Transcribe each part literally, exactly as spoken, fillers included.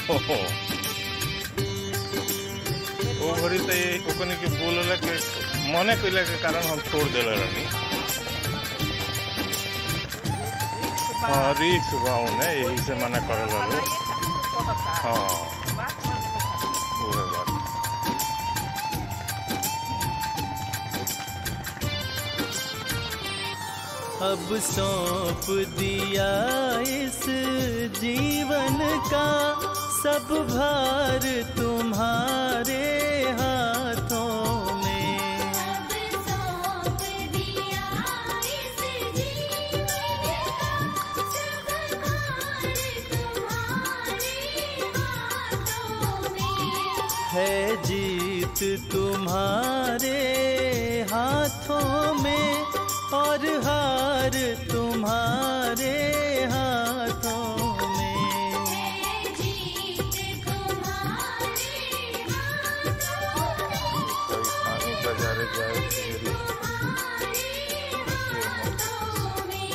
वो घड़ी तो ओकने के बोलला के मने कइला के कारण हम छोड़ देले रहनी। हाँ रिक्स भाव ने यही से मना करल लो। हाँ पूरे बात अब सौंप दिया इस जीवन का सब भार तुम्हारे हाथों में। अब सौंप दिया इस जीवन का सब भार तुम्हारे हाथों में। है जीत तुम्हारे हाथों में और हार तुम्हारे हाथों में। है जीत तुम्हारे हाथों में कोई पानी बाजारे जाए फिर तुम्हारे हाथों में।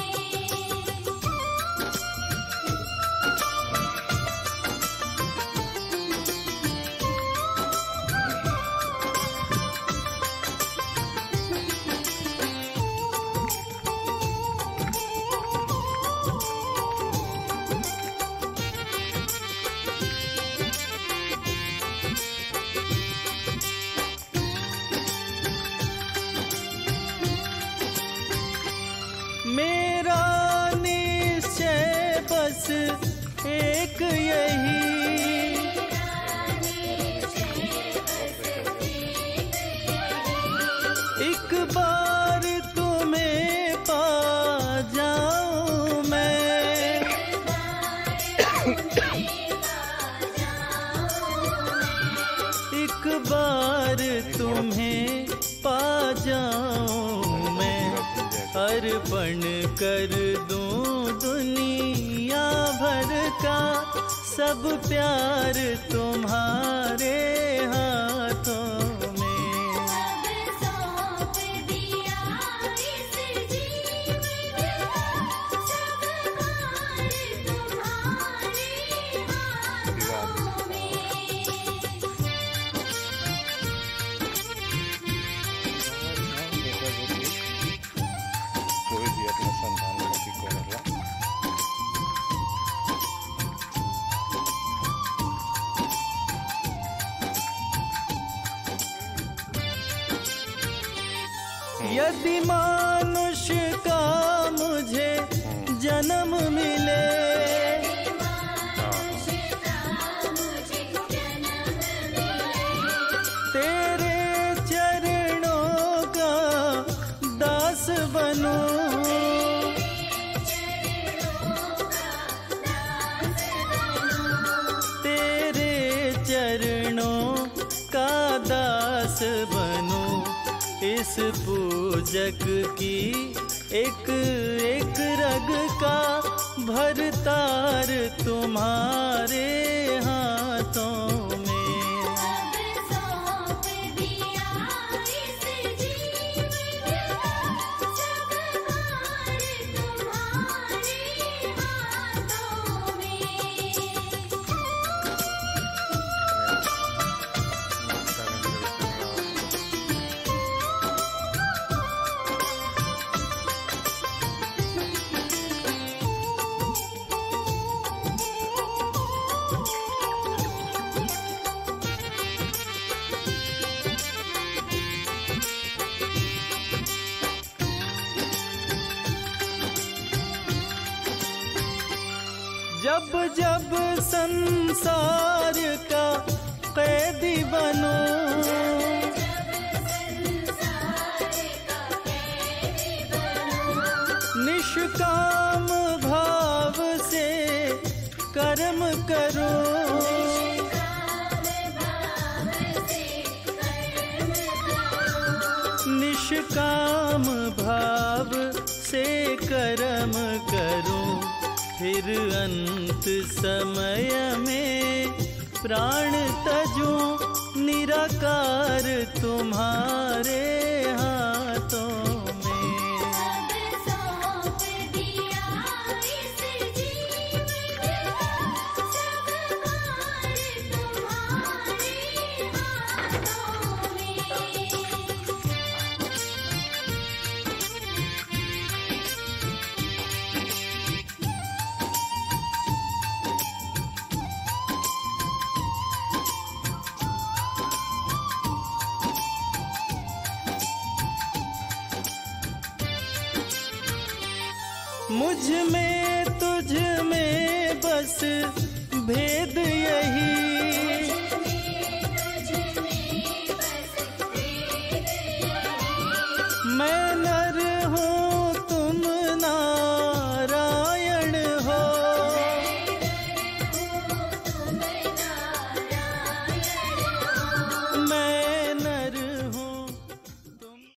मेरा निश्चय बस एक यही, एक बार तुम्हें पा जाऊं मैं। एक बार तुम्हें पा जाऊं मैं, अर्पण कर दूं दुनिया भर का सब प्यार तुम्हारे हाथों में। अब सौंप दिया इस जीवन का सब भार तुम्हारे हाथों में। कोई भी अपना संतान खातिर करेला। यदि मानुष का मुझे जन्म मिले, तेरे चरणों का दास बनूं। तेरे चरणों का दास बनूं, इस पूजक की एक एक रग का भरतार तुम्हारे हाथों में। अब सौंप दिया इस जीवन का सब भार तुम्हारे हाथों में। जब जब संसार का कैदी बनूं, निष्काम भाव से कर्म करूं। निष्काम भाव से कर्म करूं, फिर अंत समय में प्राण तजूं, निराकार तुम्हारे हाथों में। अब सौंप दिया इस जीवन का सब भार मुझ में तुझ में बस भेद यही, मैं नर हूँ